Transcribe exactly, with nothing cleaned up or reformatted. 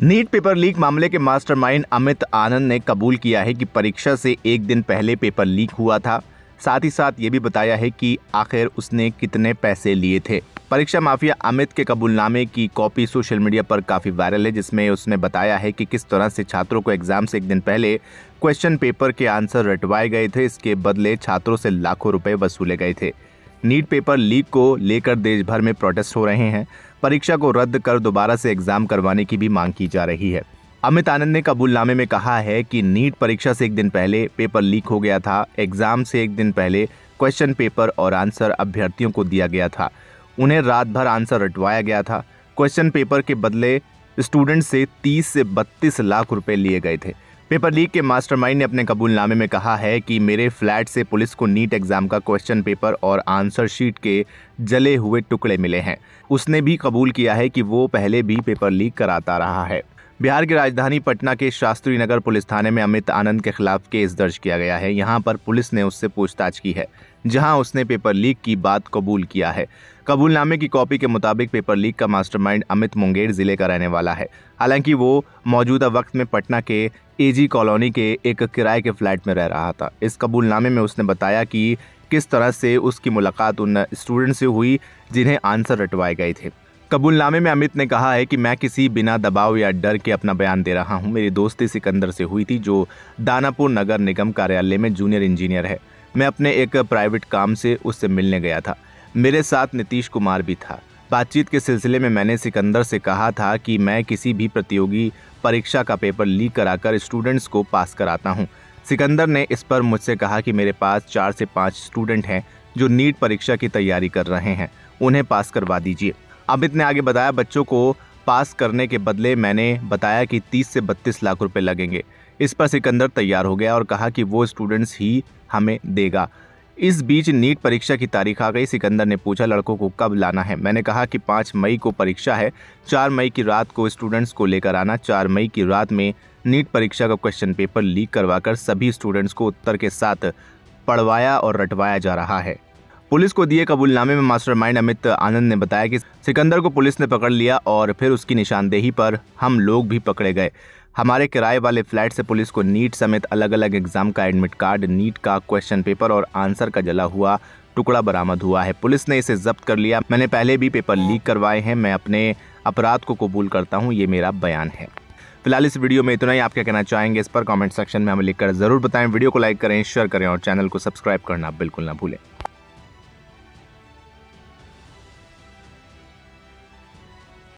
NEET paper leak मामले के mastermind Amit आनंद ने कबूल किया है कि परीक्षा से एक दिन पहले पेपर लीक हुआ था। साथ ही साथ ये भी बताया है कि आखिर उसने कितने पैसे लिए थे। परीक्षा माफिया अमित के कबूलनामे की कॉपी सोशल मीडिया पर काफ़ी वायरल है, जिसमें उसने बताया है कि किस तरह से छात्रों को एग्जाम से एक दिन पहले क्वेश्चन पेपर के आंसर रटवाए गए थे। इसके बदले छात्रों से लाखों रुपए वसूले गए थे। नीट पेपर लीक को लेकर देश भर में प्रोटेस्ट हो रहे हैं। परीक्षा को रद्द कर दोबारा से एग्जाम करवाने की भी मांग की जा रही है। अमित आनंद ने कबूलनामे में कहा है कि नीट परीक्षा से एक दिन पहले पेपर लीक हो गया था। एग्जाम से एक दिन पहले क्वेश्चन पेपर और आंसर अभ्यर्थियों को दिया गया था। उन्हें रात भर आंसर रटवाया गया था। क्वेश्चन पेपर के बदले स्टूडेंट से तीस से बत्तीस लाख रुपए लिए गए थे। पेपर लीक के मास्टरमाइंड ने अपने कबूलनामे में कहा है कि मेरे फ्लैट से पुलिस को नीट एग्जाम का क्वेश्चन पेपर और आंसर शीट के जले हुए टुकड़े मिले हैं। उसने भी कबूल किया है कि वो पहले भी पेपर लीक कराता रहा है। बिहार की राजधानी पटना के शास्त्री नगर पुलिस थाने में अमित आनंद के खिलाफ केस दर्ज किया गया है। यहाँ पर पुलिस ने उससे पूछताछ की है, जहां उसने पेपर लीक की बात कबूल किया है। कबूलनामे की कॉपी के मुताबिक पेपर लीक का मास्टरमाइंड अमित मुंगेर जिले का रहने वाला है। हालांकि वो मौजूदा वक्त में पटना के एजी कॉलोनी के एक किराए के फ्लैट में रह रहा था। इस कबूलनामे में उसने बताया कि किस तरह से उसकी मुलाकात उन स्टूडेंट से हुई जिन्हें आंसर रटवाए गए थे। कबूलनामे में अमित ने कहा है कि मैं किसी बिना दबाव या डर के अपना बयान दे रहा हूं। मेरी दोस्ती सिकंदर से हुई थी, जो दानापुर नगर निगम कार्यालय में जूनियर इंजीनियर है। मैं अपने एक प्राइवेट काम से उससे मिलने गया था। मेरे साथ नीतीश कुमार भी था। बातचीत के सिलसिले में मैंने सिकंदर से कहा था कि मैं किसी भी प्रतियोगी परीक्षा का पेपर लीक कराकर स्टूडेंट्स को पास कराता हूं। सिकंदर ने इस पर मुझसे कहा कि मेरे पास चार से पाँच स्टूडेंट हैं जो नीट परीक्षा की तैयारी कर रहे हैं, उन्हें पास करवा दीजिए। अमित ने आगे बताया, बच्चों को पास करने के बदले मैंने बताया कि तीस से बत्तीस लाख रुपए लगेंगे। इस पर सिकंदर तैयार हो गया और कहा कि वो स्टूडेंट्स ही हमें देगा। इस बीच नीट परीक्षा की तारीख आ गई। सिकंदर ने पूछा, लड़कों को कब लाना है? मैंने कहा कि पाँच मई को परीक्षा है। चार मई की रात को स्टूडेंट्स को लेकर आना। चार मई की रात में नीट परीक्षा का क्वेश्चन पेपर लीक करवाकर सभी स्टूडेंट्स को उत्तर के साथ पढ़वाया और रटवाया जा रहा है। पुलिस को दिए कबूलनामे में मास्टरमाइंड अमित आनंद ने बताया कि सिकंदर को पुलिस ने पकड़ लिया और फिर उसकी निशानदेही पर हम लोग भी पकड़े गए। हमारे किराए वाले फ्लैट से पुलिस को नीट समेत अलग अलग एग्जाम का एडमिट कार्ड, नीट का क्वेश्चन पेपर और आंसर का जला हुआ टुकड़ा बरामद हुआ है। पुलिस ने इसे जब्त कर लिया। मैंने पहले भी पेपर लीक करवाए हैं। मैं अपने अपराध को कबूल करता हूं, ये मेरा बयान है। फिलहाल इस वीडियो में इतना ही। आप क्या कहना चाहेंगे इस पर कमेंट सेक्शन में हमें लिखकर जरूर बताएं। वीडियो को लाइक करें, शेयर करें और चैनल को सब्सक्राइब करना बिल्कुल ना भूलें।